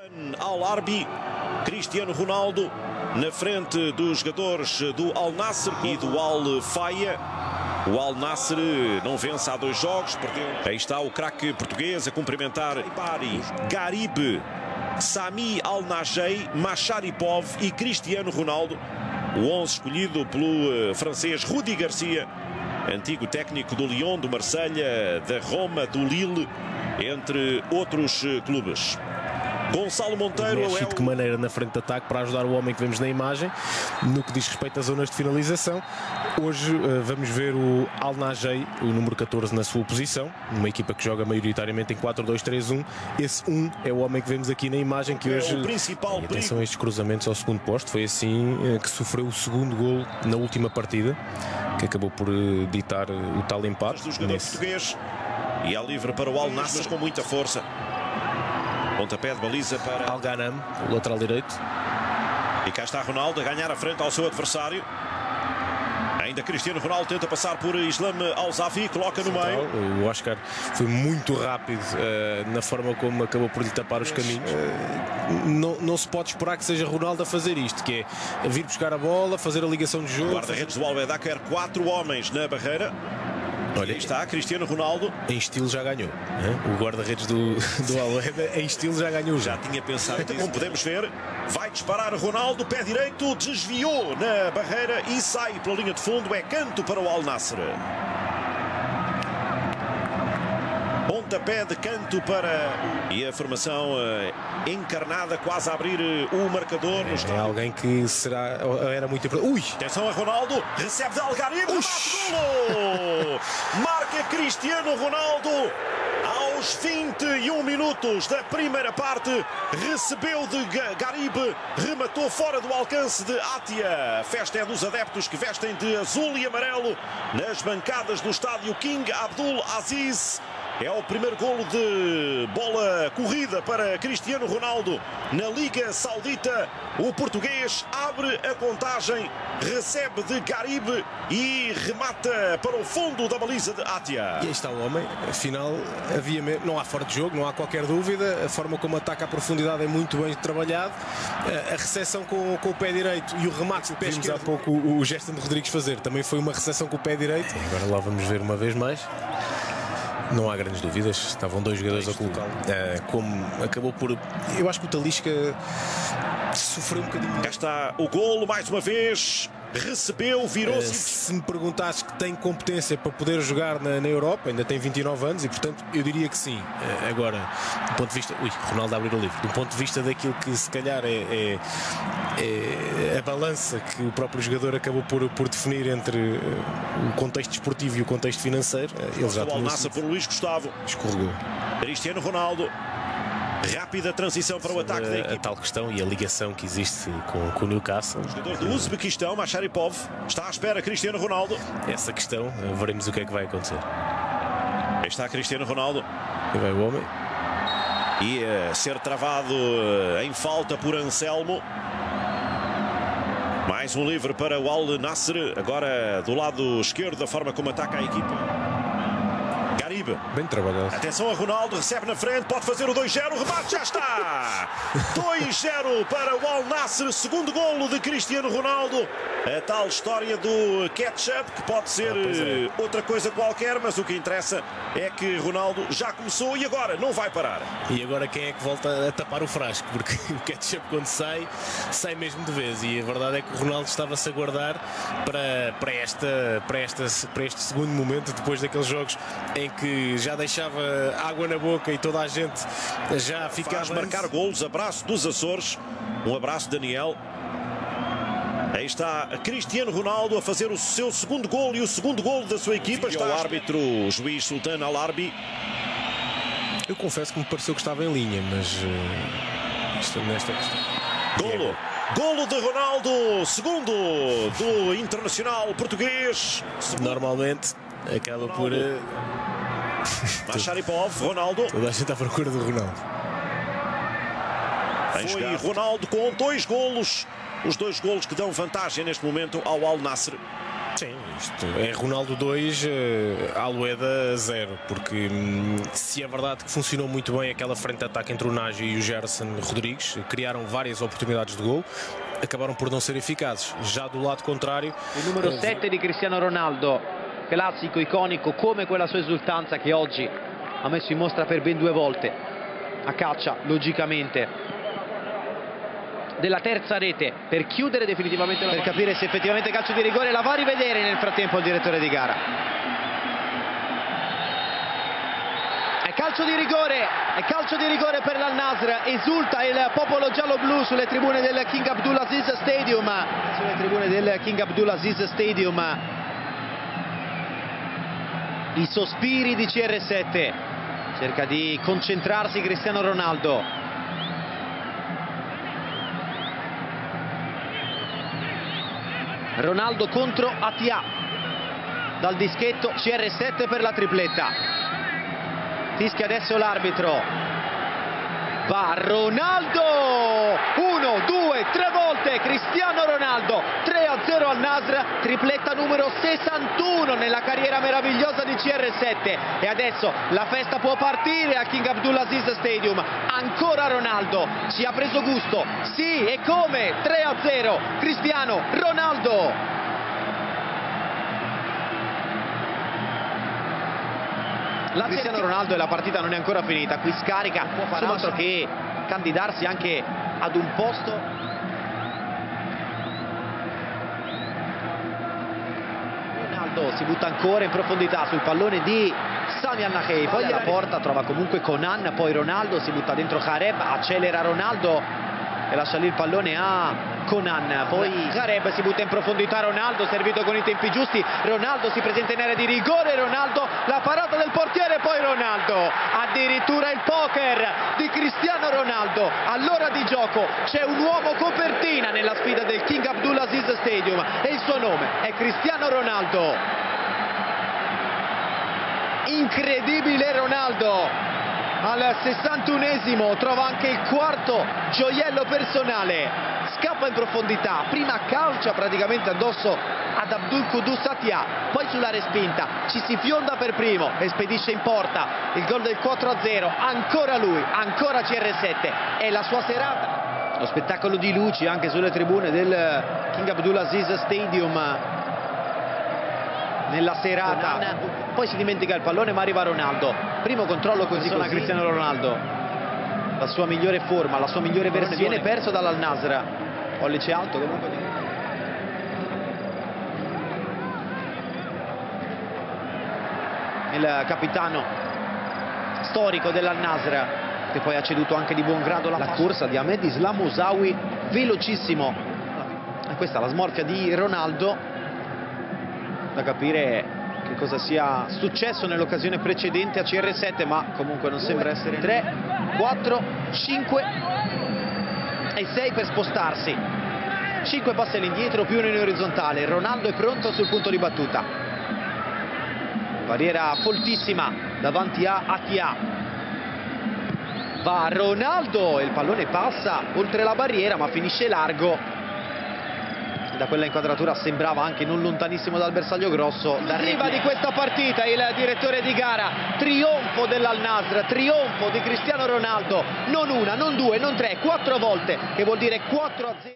Al-Arbi, Cristiano Ronaldo na frente dos jogadores do Al-Nassr e do Al-Faya. O Al-Nassr não vence há 2 jogos, perdeu. Aí está o craque português a cumprimentar Bari, Garib, Sami Al-Najei, Masharipov e Cristiano Ronaldo. O 11 escolhido pelo francês Rudi Garcia, antigo técnico do Lyon, do Marselha, da Roma, do Lille, entre outros clubes. Gonçalo Monteiro mexe de que maneira na frente de ataque para ajudar o homem que vemos na imagem no que diz respeito às zonas de finalização. Hoje vamos ver o Al-Najei, o número 14, na sua posição, uma equipa que joga maioritariamente em 4-2-3-1. Esse 1 é o homem que vemos aqui na imagem, que hoje, atenção a estes cruzamentos ao segundo posto, foi assim que sofreu o segundo gol na última partida, que acabou por ditar o tal empate. Do jogador português, e é livre para o Al-Nassr com muita força. Pontapé de baliza para Al-Ghanam, o lateral direito. E cá está Ronaldo a ganhar a frente ao seu adversário. Ainda Cristiano Ronaldo tenta passar por Islam Al-Zafi, coloca no meio. O Oscar foi muito rápido na forma como acabou por lhe tapar os caminhos. Não se pode esperar que seja Ronaldo a fazer isto, que é vir buscar a bola, fazer a ligação de jogo. O guarda-redes do Al-Beida quer 4 homens na barreira. Olha, aí está Cristiano Ronaldo. Em estilo já ganhou. O guarda-redes do Al-Beida em estilo já ganhou. Já tinha pensado nisso. Como podemos ver, vai disparar Ronaldo, pé direito, desviou na barreira e sai pela linha de fundo. É canto para o Al-Nassr. Pontapé de canto para... E a formação encarnada, quase a abrir o marcador. É alguém que era muito importante. Ui! Atenção a Ronaldo, recebe de Al-Garib, golo! Marca Cristiano Ronaldo aos 21 minutos da primeira parte. Recebeu de Garib, rematou fora do alcance de Atia. A festa é dos adeptos que vestem de azul e amarelo nas bancadas do estádio King Abdul Aziz. É o primeiro golo de bola corrida para Cristiano Ronaldo na Liga Saudita. O português abre a contagem, recebe de Garib e remata para o fundo da baliza de Atia. E aí está o homem, afinal não há fora de jogo, não há qualquer dúvida. A forma como ataca a profundidade é muito bem trabalhado. A recepção com o pé direito e o remate de pé esquerdo. Há pouco o Gerson Rodrigues fazer, também foi uma recepção com o pé direito. Agora lá vamos ver uma vez mais. Não há grandes dúvidas, estavam 2 jogadores a colocá-lo. Como acabou por... Eu acho que o Talisca sofreu um bocadinho. Cá está o golo, mais uma vez. Recebeu, virou-se. Se me perguntasses que tem competência para poder jogar na Europa, ainda tem 29 anos e, portanto, eu diria que sim. Agora, do ponto de vista... Ronaldo a abrir o livro. Do ponto de vista daquilo que se calhar é a balança que o próprio jogador acabou por definir entre o contexto desportivo e o contexto financeiro, ele já tinha sido. Por Luís Gustavo. Escorregou. Cristiano Ronaldo. Rápida transição para o ataque da equipe. A tal questão e a ligação que existe com o Newcastle. O jogador do Uzbequistão, Masharipov, está à espera Cristiano Ronaldo. Essa questão, veremos o que é que vai acontecer. Aí está Cristiano Ronaldo. E vai o homem. E a ser travado em falta por Anselmo. Mais um livre para o Al-Nassr. Agora do lado esquerdo, da forma como ataca a equipa. Garib. Bem trabalhado. Atenção a Ronaldo, recebe na frente, pode fazer o 2-0, o remate já está! 2-0 para o Al-Nassr, segundo golo de Cristiano Ronaldo. A tal história do ketchup, que pode ser outra coisa qualquer, mas o que interessa é que Ronaldo já começou e agora não vai parar. E agora quem é que volta a tapar o frasco? Porque o ketchup quando sai mesmo de vez. E a verdade é que o Ronaldo estava-se a guardar para este segundo momento, depois daqueles jogos em que já deixava água na boca e toda a gente já ficava... Faz marcar golos, abraço dos Açores, um abraço Daniel. Aí está Cristiano Ronaldo a fazer o seu segundo golo e o segundo golo da sua equipa. Está o árbitro, o juiz Sultan Al-Arbi. Eu confesso que me pareceu que estava em linha, mas nesta questão... Golo de Ronaldo, segundo do internacional português. Normalmente acaba por... Masharipov, Ronaldo. Toda a gente à procura do Ronaldo. Foi Ronaldo com 2 golos. Os 2 golos que dão vantagem neste momento ao Al-Nassr. Sim, isto é Ronaldo 2, Almeida 0, porque se é verdade que funcionou muito bem aquela frente de ataque entre o Nagy e o Gerson Rodrigues, criaram várias oportunidades de gol, acabaram por não ser eficazes. Já do lado contrário, il numero 7 di Cristiano Ronaldo, classico, iconico, come quella sua esultanza che oggi ha messo in mostra per ben 2 volte a caccia, logicamente, della terza rete per chiudere definitivamente per capire se effettivamente calcio di rigore. La va a rivedere nel frattempo il direttore di gara. È calcio di rigore per l'Al-Nassr. Esulta il popolo giallo-blu sulle tribune del King Abdulaziz Stadium. I sospiri di CR7. Cerca di concentrarsi Cristiano Ronaldo. Ronaldo contro Atia, dal dischetto CR7 per la tripletta. Fischia adesso l'arbitro. Va Ronaldo, 1, 2, 3 volte Cristiano Ronaldo, 3-0 al Nassr, tripletta numero 61 nella carriera meravigliosa di CR7. E adesso la festa può partire al King Abdulaziz Stadium. Ancora Ronaldo, ci ha preso gusto, sì, e come? 3-0 Cristiano Ronaldo. Cristiano Ronaldo e la partita non è ancora finita, qui scarica, non può fare altro che candidarsi anche ad un posto. Ronaldo si butta ancora in profondità sul pallone di Sami Al-Nakhei, poi alla porta trova comunque Conan, poi Ronaldo si butta dentro Khareb, accelera Ronaldo e lascia lì il pallone a Conan, poi Khareb si butta in profondità, Ronaldo servito con i tempi giusti, Ronaldo si presenta in area di rigore, Ronaldo la parata del portiere, poi Ronaldo, addirittura il poker di Cristiano Ronaldo. All'ora di gioco c'è un uomo copertina nella sfida del King Abdulaziz Stadium e il suo nome è Cristiano Ronaldo. Incredibile Ronaldo. Al 61esimo trova anche il quarto gioiello personale, scappa in profondità, prima calcia praticamente addosso ad Abdul Qudus Atia, poi sulla respinta ci si fionda per primo e spedisce in porta il gol del 4-0, ancora lui, ancora CR7, è la sua serata. Lo spettacolo di luci anche sulle tribune del King Abdulaziz Stadium nella serata. Poi si dimentica il pallone ma arriva Ronaldo, primo controllo così a Cristiano Ronaldo, la sua migliore forma, la sua migliore versione, viene perso dall'Al-Nassr, pollice alto comunque. Il capitano storico dell'Al-Nassr, che poi ha ceduto anche di buon grado la corsa di Ahmed Islam Ousawi, velocissimo. E questa è la smorfia di Ronaldo, da capire che cosa sia successo nell'occasione precedente a CR7, ma comunque non sembra essere. 3, 4, 5 e 6 per spostarsi, 5 passi all'indietro più uno in orizzontale. Ronaldo è pronto sul punto di battuta, barriera foltissima davanti a Atia. Va Ronaldo, il pallone passa oltre la barriera ma finisce largo. Da quella inquadratura sembrava anche non lontanissimo dal bersaglio grosso. L'arriva di questa partita il direttore di gara, trionfo dell'Al-Nassr, trionfo di Cristiano Ronaldo, non una, non due, non tre, 4 volte, che vuol dire 4-0.